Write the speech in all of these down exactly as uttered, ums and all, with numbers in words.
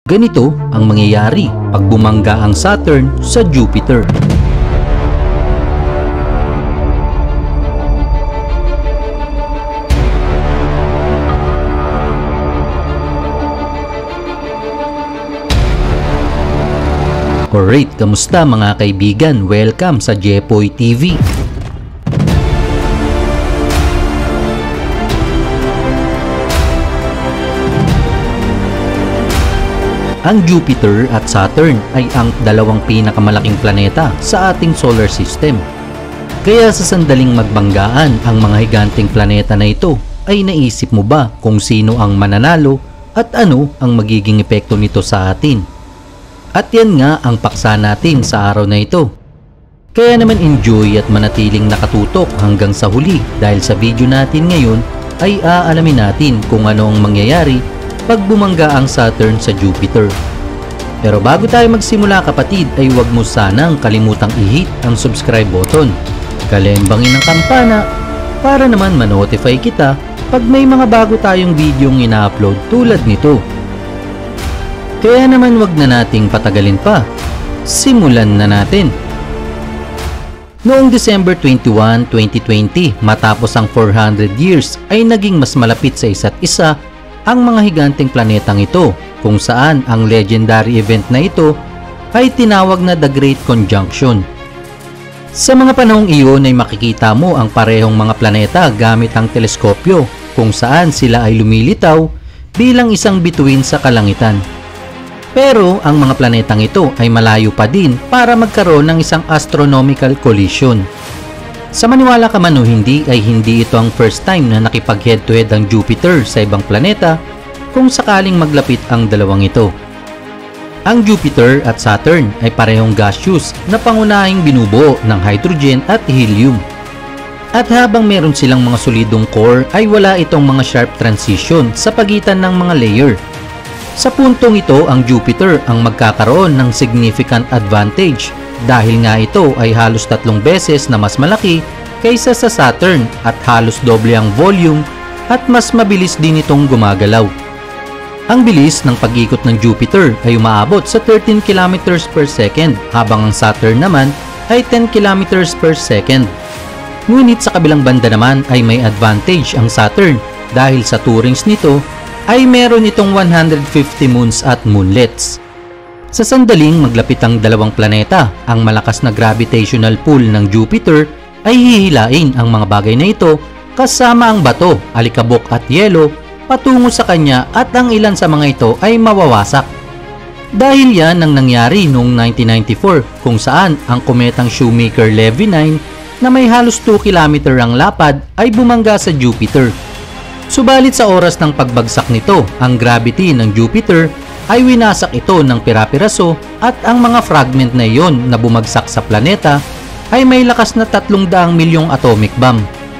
Ganito ang mangyayari pag bumangga ang Saturn sa Jupiter. Alright, kamusta mga kaibigan? Welcome sa Jepoy T V. Ang Jupiter at Saturn ay ang dalawang pinakamalaking planeta sa ating solar system. Kaya sa sandaling magbanggaan ang mga higanteng planeta na ito, ay naisip mo ba kung sino ang mananalo at ano ang magiging epekto nito sa atin? At yan nga ang paksa natin sa araw na ito. Kaya naman enjoy at manatiling nakatutok hanggang sa huli dahil sa video natin ngayon ay aalamin natin kung ano ang mangyayari pag bumangga ang Saturn sa Jupiter. Pero bago tayo magsimula kapatid ay huwag mo sanang kalimutang i-hit ang subscribe button, kalembangin ang kampana para naman ma-notify kita pag may mga bago tayong videong ina-upload tulad nito. Kaya naman wag na nating patagalin pa. Simulan na natin. Noong December twenty-first, twenty twenty, matapos ang four hundred years, ay naging mas malapit sa isa't isa ang mga higanteng planetang ito, kung saan ang legendary event na ito ay tinawag na The Great Conjunction. Sa mga panahong iyon ay makikita mo ang parehong mga planeta gamit ang teleskopyo, kung saan sila ay lumilitaw bilang isang bituin sa kalangitan. Pero ang mga planetang ito ay malayo pa din para magkaroon ng isang astronomical collision. Sa maniwala ka man o hindi ay hindi ito ang first time na nakipag head to head ang Jupiter sa ibang planeta kung sakaling maglapit ang dalawang ito. Ang Jupiter at Saturn ay parehong gaseous na pangunahing binubuo ng hydrogen at helium. At habang meron silang mga solidong core ay wala itong mga sharp transition sa pagitan ng mga layer. Sa puntong ito, ang Jupiter ang magkakaroon ng significant advantage dahil nga ito ay halos tatlong beses na mas malaki kaysa sa Saturn at halos doble ang volume at mas mabilis din itong gumagalaw. Ang bilis ng pag-ikot ng Jupiter ay umaabot sa thirteen kilometers per second habang ang Saturn naman ay ten kilometers per second. Ngunit sa kabilang banda naman ay may advantage ang Saturn dahil sa tourings nito ay meron itong one hundred fifty moons at moonlets. Sa sandaling maglapit ang dalawang planeta, ang malakas na gravitational pull ng Jupiter ay hihilain ang mga bagay na ito kasama ang bato, alikabok at yelo patungo sa kanya at ang ilan sa mga ito ay mawawasak. Dahil yan ang nangyari noong nineteen ninety-four kung saan ang kometang Shoemaker-Levy nine na may halos two kilometer ang lapad ay bumangga sa Jupiter. Subalit sa oras ng pagbagsak nito, ang gravity ng Jupiter ay winasak ito ng pira-piraso at ang mga fragment na iyon na bumagsak sa planeta ay may lakas na tatlong daang milyong atomic bomb.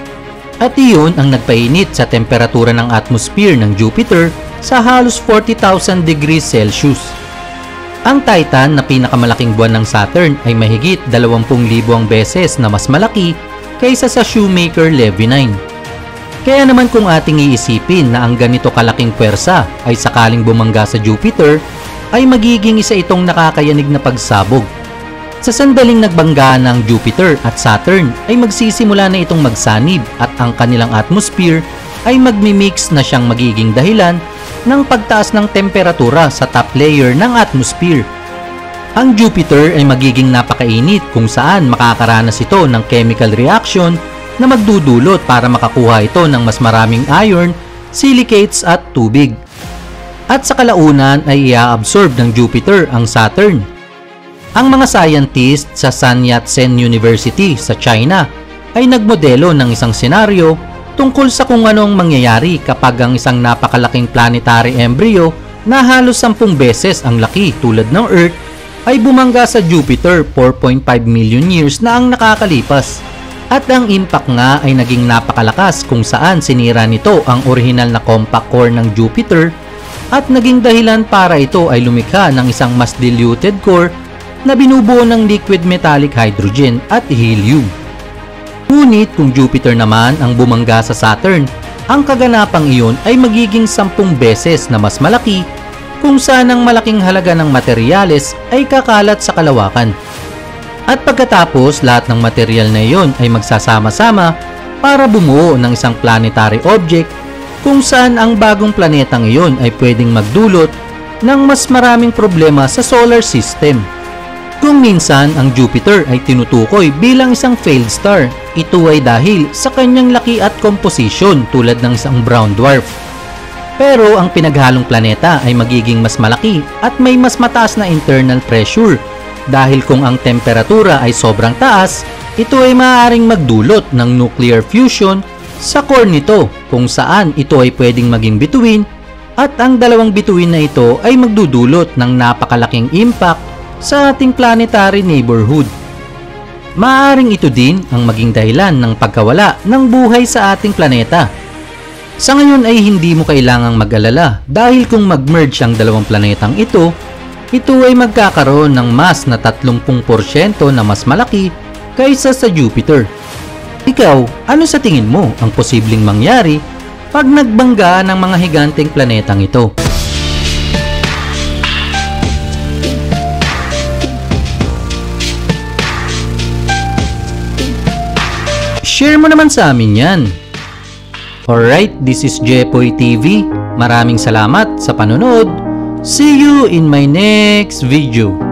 At iyon ang nagpainit sa temperatura ng atmosphere ng Jupiter sa halos forty thousand degrees Celsius. Ang Titan na pinakamalaking buwan ng Saturn ay mahigit dalawampu libo ang beses na mas malaki kaysa sa Shoemaker-Levy nine. Kaya naman kung ating iisipin na ang ganito kalaking pwersa ay sakaling bumangga sa Jupiter, ay magiging isa itong nakakayanig na pagsabog. Sa sandaling nagbanggaan ng Jupiter at Saturn ay magsisimula na itong magsanib at ang kanilang atmosphere ay magmimix na siyang magiging dahilan ng pagtaas ng temperatura sa top layer ng atmosphere. Ang Jupiter ay magiging napakainit kung saan makakaranas ito ng chemical reaction na magdudulot para makakuha ito ng mas maraming iron, silicates at tubig. At sa kalaunan ay i-absorb ng Jupiter ang Saturn. Ang mga scientist sa Sun Yat-sen University sa China ay nagmodelo ng isang senaryo tungkol sa kung anong mangyayari kapag ang isang napakalaking planetary embryo na halos sampung beses ang laki tulad ng Earth ay bumangga sa Jupiter four point five million years na ang nakakalipas. At ang impact nga ay naging napakalakas kung saan sinira nito ang orihinal na compact core ng Jupiter at naging dahilan para ito ay lumikha ng isang mas diluted core na binubuo ng liquid metallic hydrogen at helium. Ngunit kung Jupiter naman ang bumangga sa Saturn, ang kaganapang iyon ay magiging sampung beses na mas malaki kung saan ang malaking halaga ng materyales ay kakalat sa kalawakan. At pagkatapos lahat ng material na iyon ay magsasama-sama para bumuo ng isang planetary object kung saan ang bagong planetang iyon ay pwedeng magdulot ng mas maraming problema sa solar system. Kung minsan ang Jupiter ay tinutukoy bilang isang failed star, ito ay dahil sa kanyang laki at komposisyon tulad ng isang brown dwarf. Pero ang pinaghalong planeta ay magiging mas malaki at may mas mataas na internal pressure dahil kung ang temperatura ay sobrang taas, ito ay maaaring magdulot ng nuclear fusion sa core nito kung saan ito ay pwedeng maging bituin at ang dalawang bituin na ito ay magdudulot ng napakalaking impact sa ating planetary neighborhood. Maaaring ito din ang maging dahilan ng pagkawala ng buhay sa ating planeta. Sa ngayon ay hindi mo kailangang mag-alala dahil kung mag-merge ang dalawang planetang ito, ito ay magkakaroon ng mas na tatlumpu porsyento na mas malaki kaysa sa Jupiter. Ikaw, ano sa tingin mo ang posibleng mangyari pag nagbangga ng mga higanteng planetang ito? Share mo naman sa amin yan. Alright, this is Jepoy T V. Maraming salamat sa panonood. See you in my next video.